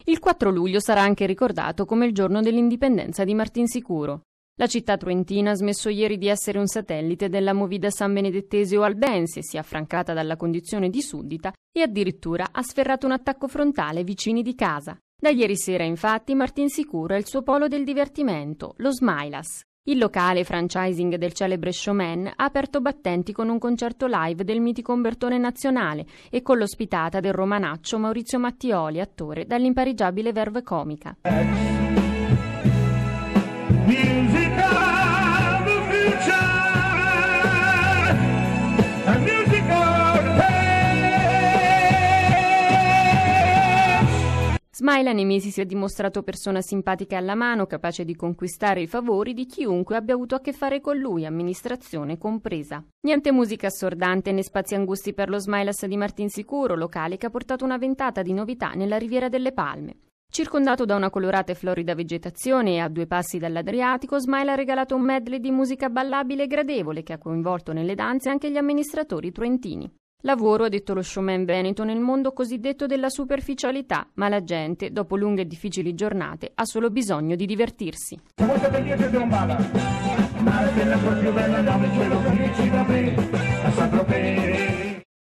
Il 4 luglio sarà anche ricordato come il giorno dell'indipendenza di Martinsicuro. La città truentina ha smesso ieri di essere un satellite della movida sanbenedettese o albense, si è affrancata dalla condizione di suddita e addirittura ha sferrato un attacco frontale ai vicini di casa. Da ieri sera, infatti, Martinsicuro è il suo polo del divertimento, lo Smilas. Il locale franchising del celebre showman ha aperto battenti con un concerto live del mitico Umbertone Nazionale e con l'ospitata del romanaccio Maurizio Mattioli, attore dall'impareggiabile verve comica. Smaila nei mesi si è dimostrato persona simpatica e alla mano, capace di conquistare i favori di chiunque abbia avuto a che fare con lui, amministrazione compresa. Niente musica assordante né spazi angusti per lo Smilas di Martinsicuro, locale che ha portato una ventata di novità nella Riviera delle Palme. Circondato da una colorata e florida vegetazione e a 2 passi dall'Adriatico, Smile ha regalato un medley di musica ballabile e gradevole che ha coinvolto nelle danze anche gli amministratori truentini. Lavoro, ha detto lo showman veneto, nel mondo cosiddetto della superficialità, ma la gente, dopo lunghe e difficili giornate, ha solo bisogno di divertirsi. Molto pendiente di un bala, ma è la più bella, non me cielo, che ci va bene, a San Tropez.